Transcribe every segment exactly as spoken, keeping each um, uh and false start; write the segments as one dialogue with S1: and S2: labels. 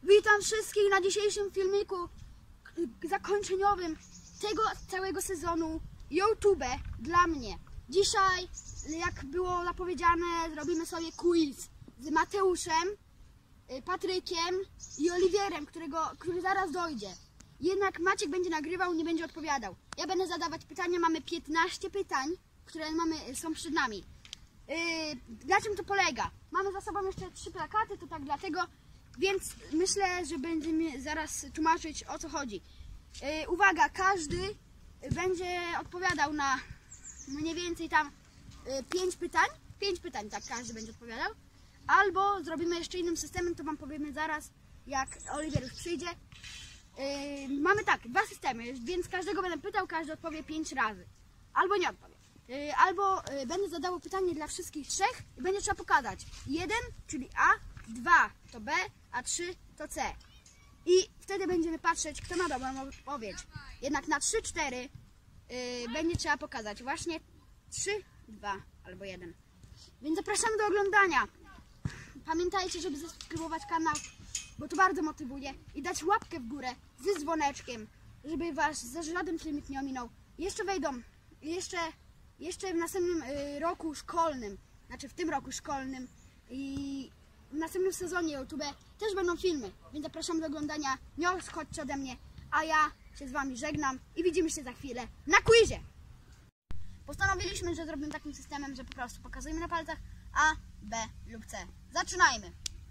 S1: Witam wszystkich na dzisiejszym filmiku zakończeniowym tego całego sezonu YouTube dla mnie. Dzisiaj, jak było zapowiedziane, zrobimy sobie quiz z Mateuszem, Patrykiem i Oliwierem, którego, który zaraz dojdzie. Jednak Maciek będzie nagrywał, nie będzie odpowiadał. Ja będę zadawać pytania, mamy piętnaście pytań, które mamy, są przed nami. Yy, na czym to polega? Mamy za sobą jeszcze trzy plakaty, to tak dlatego, więc myślę, że będziemy zaraz tłumaczyć, o co chodzi. Yy, uwaga, każdy będzie odpowiadał na mniej więcej tam yy, pięć pytań. Pięć pytań, tak, każdy będzie odpowiadał. Albo zrobimy jeszcze innym systemem, to wam powiemy zaraz, jak Oliwier już przyjdzie. Yy, mamy tak, dwa systemy, więc każdego będę pytał, każdy odpowie pięć razy. Albo nie odpowie. Yy, albo yy, będę zadawał pytanie dla wszystkich trzech i będzie trzeba pokazać. Jeden, czyli A, dwa to B, a trzy to C. I wtedy będziemy patrzeć, kto ma dobrą odpowiedź. Jednak na trzy, cztery yy, będzie trzeba pokazać właśnie trzy, dwa albo jeden. Więc zapraszamy do oglądania. Pamiętajcie, żeby zasubskrybować kanał, bo to bardzo motywuje, i dać łapkę w górę z dzwoneczkiem, żeby was za żaden filmik nie ominął. Jeszcze wejdą, jeszcze, jeszcze w następnym y, roku szkolnym, znaczy w tym roku szkolnym i w następnym sezonie YouTube też będą filmy, więc zapraszam do oglądania, nie odchodźcie ode mnie, a ja się z wami żegnam i widzimy się za chwilę na quizie. Postanowiliśmy, że zrobimy takim systemem, że po prostu pokazujemy na palcach A, B lub C. Zaczynajmy!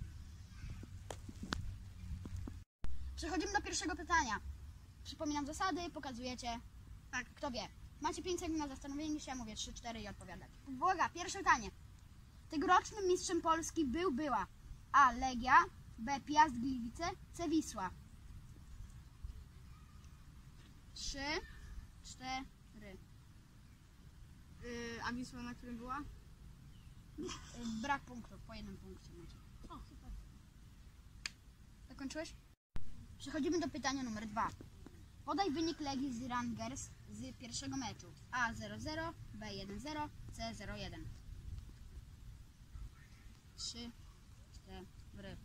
S1: Przechodzimy do pierwszego pytania. Przypominam zasady, pokazujecie, tak, kto wie. Macie pięć sekund na zastanowienie się, ja mówię trzy, cztery i odpowiadać. Uwaga, pierwsze pytanie. Tegorocznym mistrzem Polski był, była A. Legia, B. Piast Gliwice, C. Wisła. Trzy, cztery.
S2: Yy, a Wisła na którym była?
S1: Yy, brak punktów, po jednym punkcie macie.
S2: O, super.
S1: Zakończyłeś? Przechodzimy do pytania numer dwa. Podaj wynik Legii z Rangers z pierwszego meczu. A zero zero, B jeden zero, C zero jeden. Trzy, cztery.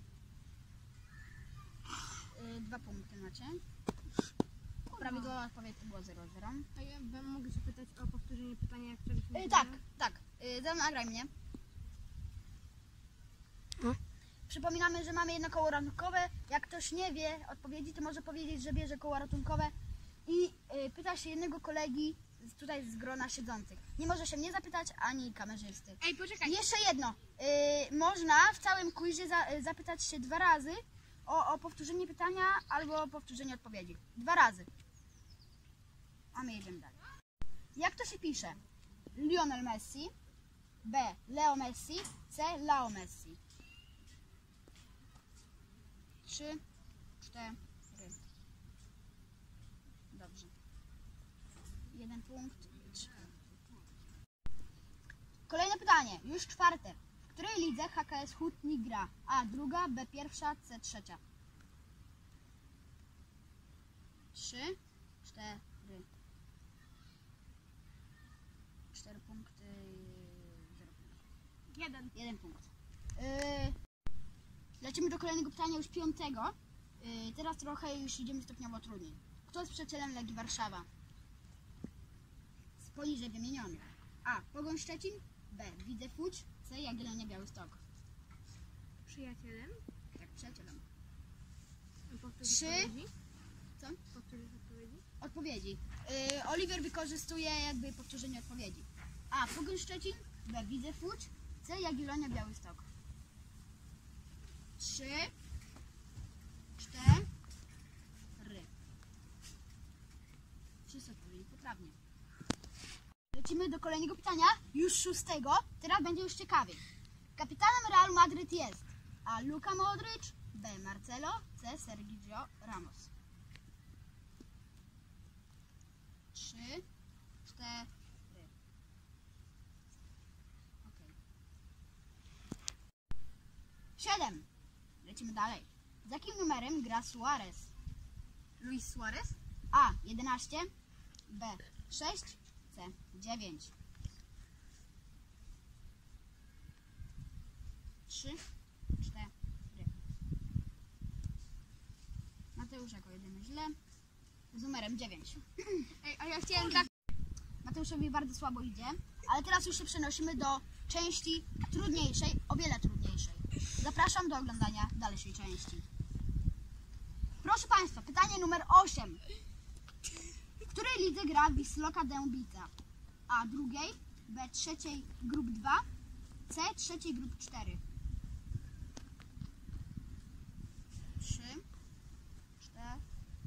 S1: Yy, dwa punkty macie. Prawidłowa odpowiedź to było zero zero.
S2: A ja bym mogła się pytać o powtórzenie pytania, jak któreśmy
S1: Yy, tak, tak. Yy, nagraj mnie.
S2: No.
S1: Przypominamy, że mamy jedno koło ratunkowe. Jak ktoś nie wie odpowiedzi, to może powiedzieć, że bierze koło ratunkowe i yy, pyta się jednego kolegi z, tutaj z grona siedzących. Nie może się mnie zapytać, ani kamerzysty.
S2: Ej, poczekaj.
S1: I jeszcze jedno. Yy, można w całym quizie za, yy, zapytać się dwa razy o, o powtórzenie pytania albo o powtórzenie odpowiedzi. Dwa razy. A my jedziemy dalej. Jak to się pisze? Lionel Messi, B. Leo Messi, C. Leo Messi. Trzy, cztery. Dobrze. Jeden punkt. Trzy. Kolejne pytanie, już czwarte. W której lidze H K S Hutnik gra? A druga, B pierwsza, C trzecia. Trzy, cztery. Cztery punkty. Zero punktów.
S2: Jeden.
S1: Jeden punkt. Yy, lecimy do kolejnego pytania, już piątego. Yy, teraz trochę już idziemy stopniowo trudniej. Kto jest przyjacielem Legii Warszawa? Z poniżej wymienionych. A. Pogoń Szczecin, B. Widzew Łódź, C. Jagiellonia Białystok.
S2: Przyjacielem?
S1: Tak, przyjacielem.
S2: Powtórzysz
S1: Trzy.
S2: odpowiedzi?
S1: Co?
S2: Powtórzysz odpowiedzi?
S1: Odpowiedzi. Yy, Oliwier wykorzystuje jakby powtórzenie odpowiedzi. A. Pogoń Szczecin, B. Widzew Łódź, C. Jagiellonia Białystok. Trzy, cztery. Wszyscy odpowiedzieli poprawnie. Lecimy do kolejnego pytania, już szóstego. Teraz będzie już ciekawiej. Kapitanem Real Madryt jest A. Luka Modric, B. Marcelo, C. Sergio Ramos. Trzy, cztery. Ok. Siedem. Lecimy dalej. Z jakim numerem gra Suarez?
S2: Luis Suarez?
S1: A. jedenaście, B. sześć, C. dziewięć. Trzy, cztery. Mateusz jako jedyny źle. Z numerem dziewięć.
S2: Ej, a ja chciałem tak...
S1: Mateuszowi bardzo słabo idzie, ale teraz już się przenosimy do części trudniejszej, o wiele trudniejszej. Zapraszam do oglądania dalszej części. Proszę Państwa, pytanie numer osiem. W której lidze gra Wisłoka Dębica? A drugiej, B trzeciej grup dwa, C trzeciej grup cztery. trzy, cztery.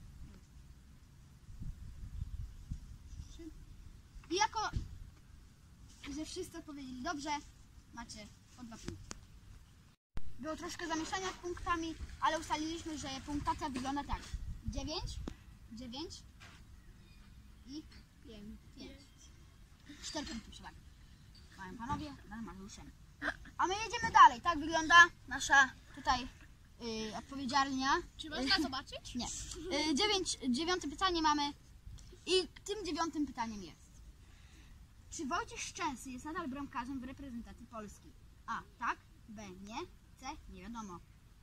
S1: I jako, że wszyscy odpowiedzieli dobrze, macie po dwa punkty. Było troszkę zamieszania z punktami, ale ustaliliśmy, że punktacja wygląda tak. dziewięć, dziewięć i pięć. cztery punkty przewagi. Mają panowie nad Mariuszem. A my jedziemy dalej. Tak wygląda nasza tutaj yy, odpowiedzialnia.
S2: Czy można zobaczyć?
S1: Nie. Yy, dziewięć, dziewiąte pytanie mamy i tym dziewiątym pytaniem jest. Czy Wojciech Szczęsny jest nadal bramkarzem w reprezentacji Polski? A. Tak. B. Nie. C. Nie wiadomo.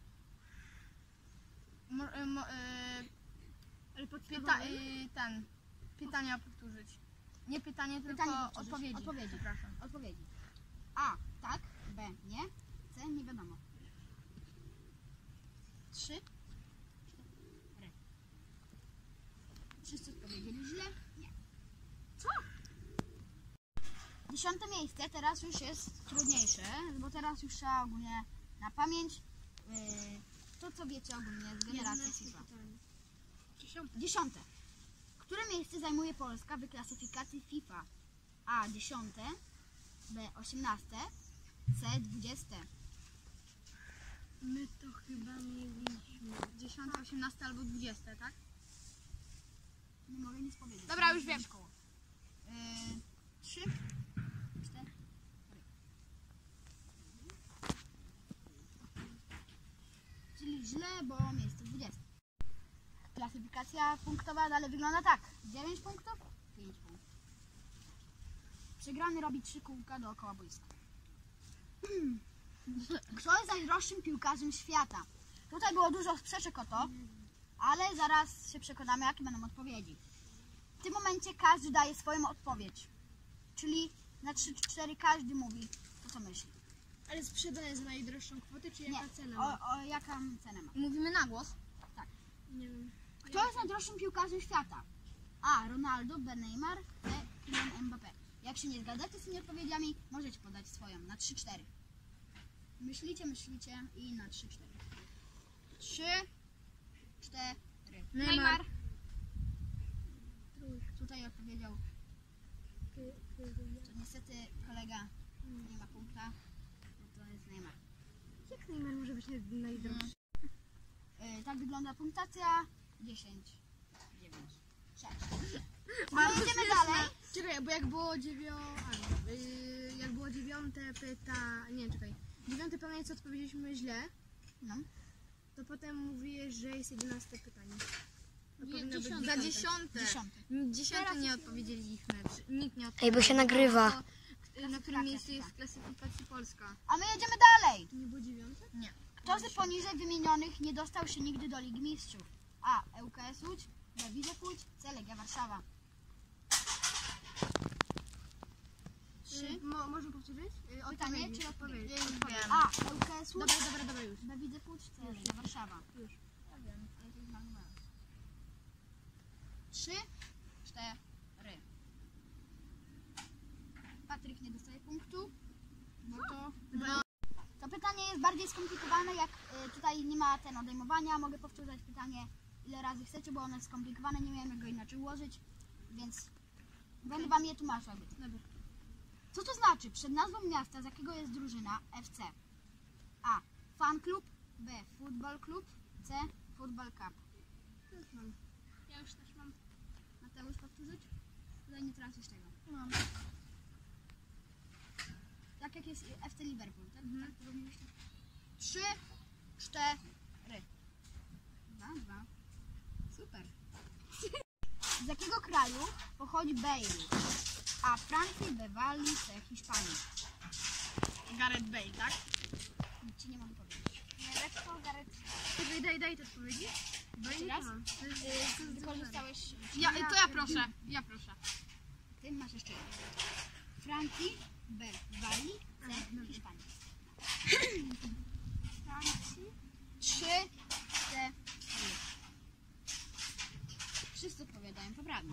S2: Mo, y, mo, y,
S1: Ale
S2: pyta, y, ten, pytania powtórzyć. Nie pytanie, tylko
S1: Pytanie powtórzyć.
S2: odpowiedzi.
S1: Odpowiedzi.
S2: Przepraszam.
S1: Odpowiedzi. A. Tak. B. Nie. C. Nie wiadomo. Trzy. Cztery. Wszyscy odpowiedzieli źle? Nie. Co? Dziesiąte miejsce teraz już jest trudniejsze, bo teraz już trzeba ogólnie na pamięć yy, to, co wiecie ogólnie z generacji FIFA. Dziesiąte. Które miejsce zajmuje Polska w klasyfikacji FIFA? A. Dziesiąte. B. Osiemnaste. C. Dwudzieste.
S2: My to chyba mieliśmy. Dziesiąte, osiemnaste albo dwudzieste, tak?
S1: Nie mogę nic powiedzieć.
S2: Dobra, już wiem.
S1: Yy, trzy. Cztery. Czyli źle, bo miejsce dwudzieste. Klasyfikacja punktowa dalej wygląda tak. dziewięć punktów, pięć punktów. Przegrany robi trzy kółka dookoła boiska. Kto jest najdroższym piłkarzem świata? Tutaj było dużo sprzeczek o to, ale zaraz się przekonamy, jakie będą odpowiedzi. W tym momencie każdy daje swoją odpowiedź. Czyli na trzy cztery każdy mówi to, co myśli.
S2: Ale sprzedaje za najdroższą kwotę, czy
S1: Nie, o, o jaką cenę ma?
S2: Mówimy na głos?
S1: Tak.
S2: Nie wiem.
S1: Kto jest najdroższym piłkarzem świata? A. Ronaldo, B. Neymar, C. Kylian Mbappé. Jak się nie zgadzacie z tymi odpowiedziami, możecie podać swoją na trzy cztery. Myślicie, myślicie i na trzy cztery. trzy, cztery.
S2: Neymar.
S1: Neymar. Tutaj odpowiedział. To niestety kolega nie ma punkta, bo to jest Neymar.
S2: Jak Neymar może być najdroższy?
S1: Yy, tak wygląda punktacja. dziesięć, dziewięć, sześć. A my jedziemy dalej.
S2: Czekaj, bo jak było dziewią... a, yy, jak było dziewiąte pyta... Nie, czekaj. Dziewiąte pytanie, co odpowiedzieliśmy źle,
S1: No.
S2: to potem mówisz, że jest jedenaste pytanie. To
S1: Nie,
S2: powinno być
S1: dziesiąte.
S2: za dziesiąte.
S1: Dziesiąte.
S2: Dziesiąte
S1: Teraz
S2: nie
S1: jest-
S2: odpowiedzieliśmy. Czy- Nikt nie
S3: Ej,
S2: odpowiedział.
S3: bo się nagrywa.
S2: To, na którym miejscu jest w klasyfikacji Polska?
S1: A my jedziemy dalej.
S2: To nie było dziewiąte? Nie.
S1: Kto z poniżej wymienionych nie dostał się nigdy do Ligi Mistrzów? A. ŁKS Łódź, B. Widzew Łódź, C. Legia Warszawa. Trzy.
S2: Mo, można powtórzyć? Yy,
S1: Pytanie
S2: odpowiedzi.
S1: czy odpowiedź?
S2: Nie, nie wiem.
S1: A. ŁKS Łódź,
S2: Dobra, dobra, dobra, już.
S1: B. Widzew Łódź, C. Legia Warszawa.
S2: Już.
S1: Ja wiem, ale to jest na numer. Trzy, cztery. Patryk nie dostaje punktu, bo to...
S2: No.
S1: To pytanie jest bardziej skomplikowane, jak y, tutaj nie ma ten odejmowania. Mogę powtórzyć pytanie ile razy chcecie, bo ono jest skomplikowane, nie wiem jak go inaczej ułożyć, więc będę wam je tłumaczył. jakby.
S2: Dobra.
S1: Co to znaczy przed nazwą miasta, z jakiego jest drużyna F C? A. Fan klub, B. Football klub, C. Football cup.
S2: Już mam. Ja już też mam.
S1: Mateusz, powtórzyć? Tutaj nie tracisz tego.
S2: Mam.
S1: Tak jak jest F C Liverpool, tak?
S2: Mhm.
S1: Tak rozumieliście? Trzy, cztery. Dwa, dwa. Super. Z jakiego kraju pochodzi Bale? A. Francji, B. Walii, C. Hiszpanii.
S2: Gareth Bale, tak?
S1: Nic ci nie mam powiedzieć.
S2: Nie, lekko, Gareth. Czekaj, daj, daj te odpowiedzi.
S1: Jeszcze raz? Ty wykorzystałeś...
S2: Ja, to ja proszę, ja proszę.
S1: Ty masz jeszcze Francji, B. Walii, C. Hiszpanii. Francji. Trzy, cztery. Wszyscy odpowiadają poprawnie.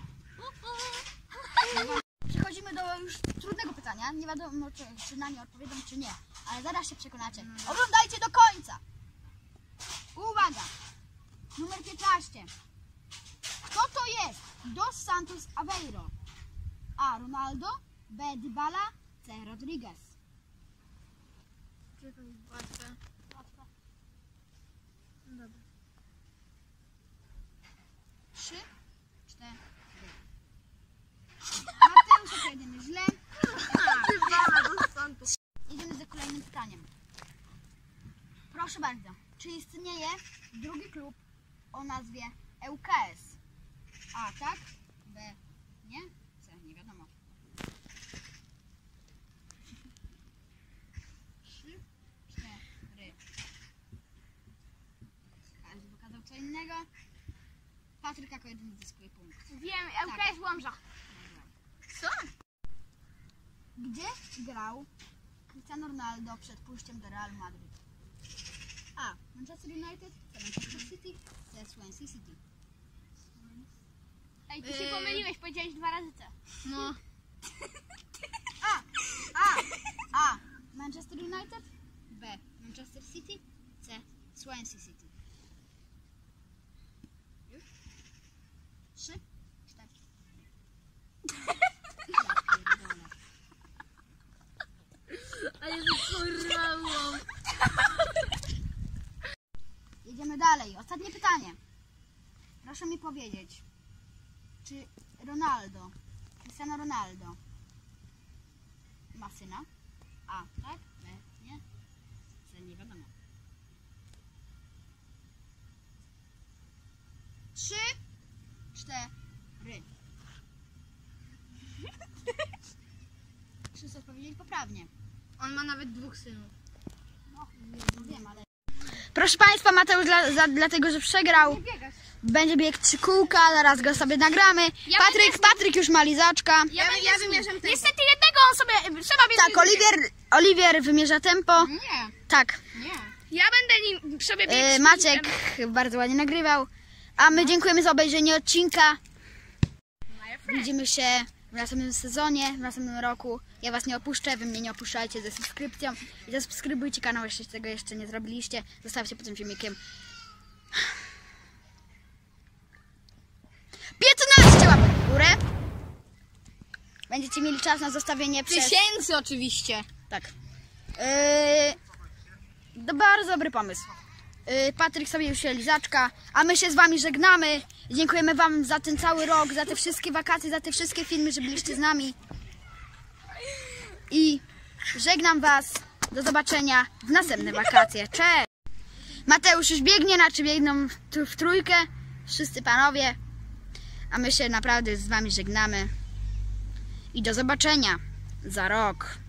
S1: Przechodzimy do już trudnego pytania. Nie wiadomo, czy, czy na nie odpowiedzą, czy nie. Ale zaraz się przekonacie. Oglądajcie do końca. Uwaga. Numer piętnaście. Kto to jest? Dos Santos Aveiro. A. Ronaldo. B. Dybala. C. Rodriguez.
S2: Czekaj, łatwe.
S1: Łatwe.
S2: Dobra.
S1: Trzy, cztery. Mateusz odpowiedziemy źle. Idziemy za kolejnym pytaniem. Proszę bardzo. Czy istnieje drugi klub o nazwie L K S? A. Tak. B. Nie. C. Nie wiadomo. Trzy, cztery. Każdy pokazał co innego. Patryk jako jeden zyskuje punkt.
S2: Wiem, L K S Łomża. Co?
S1: Gdzie grał Cristiano Ronaldo przed pójściem do Real Madrid? A. Manchester United, C. Manchester City, C. Swansea City.
S2: Ej, ty się
S1: Yy.
S2: pomyliłeś, powiedziałeś dwa razy C. No.
S1: A. A. A. Manchester United, B. Manchester City, C. Swansea City. Już? Trzy, cztery.
S2: A ja kurwa.
S1: Jedziemy dalej. Ostatnie pytanie. Proszę mi powiedzieć, czy Ronaldo, Cristiano Ronaldo ma syna? A. Tak? B. Nie? C. Nie wiadomo. Trzy, cztery. Wszyscy odpowiedzieli poprawnie.
S2: On ma nawet dwóch synów.
S1: No, nie wiem, ale... Proszę Państwa, Mateusz dla, za, dlatego, że przegrał, będzie bieg trzy kółka, zaraz go sobie nagramy.
S2: Ja
S1: Patryk, Patryk już ma lizaczka.
S2: Ja, ja, ja wymierzam tempo. Niestety jednego on sobie trzeba biec.
S1: Tak, Oliwier, Oliwier wymierza tempo.
S2: Nie,
S1: Tak,
S2: nie. Ja będę nim sobie biegł.
S1: e, Maciek bardzo ładnie nagrywał. A my dziękujemy za obejrzenie odcinka. Widzimy się w następnym sezonie, w następnym roku. Ja Was nie opuszczę, Wy mnie nie opuszczajcie ze subskrypcją. I zasubskrybujcie kanał, jeśli tego jeszcze nie zrobiliście. Zostawcie pod tym filmikiem piętnaście łapek w górę. Będziecie mieli czas na zostawienie przez...
S2: Tysięcy oczywiście.
S1: Tak. Yy, to bardzo dobry pomysł. Yy, Patryk sobie już się lizaczka, a my się z Wami żegnamy. Dziękujemy Wam za ten cały rok, za te wszystkie wakacje, za te wszystkie filmy, że byliście z nami. I żegnam Was. Do zobaczenia w następne wakacje. Cześć! Mateusz już biegnie, znaczy biegną w, w trójkę. Wszyscy panowie. A my się naprawdę z Wami żegnamy. I do zobaczenia za rok.